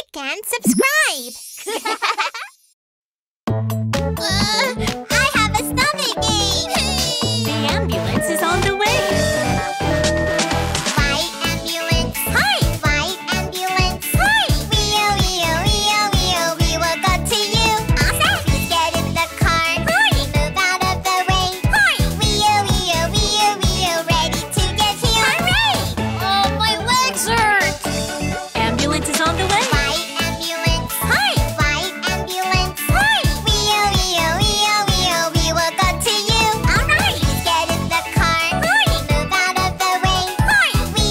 like and subscribe. I have a stomach ache. The ambulance is on the way. White ambulance. Hi. White ambulance. Hi. We will go to you. Awesome. Please get in the car. Hi. Move out of the way. Hi. We ready to get here. Hooray! Oh, my legs hurt. Ambulance is on the way. White ambulance. Hi. White ambulance. Hi. We will go to you. All right. Please get in the car. Hi. Move out of the way. Hi.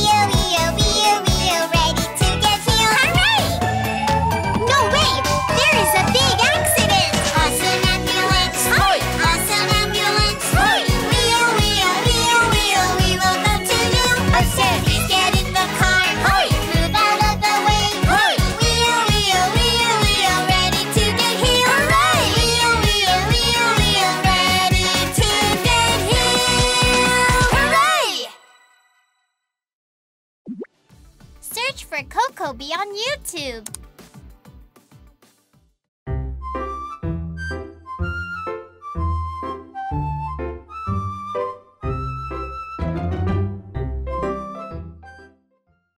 We ready to get here. Hooray! No way! There is a big accident. Awesome ambulance. Hi. Awesome ambulance. Hi. We will go to you. Awesome. Please get in the car. Hi. Move out of the way. Hi. We ready to get here. Hooray! We ready to get here. Hooray! Search for Cocobi on YouTube.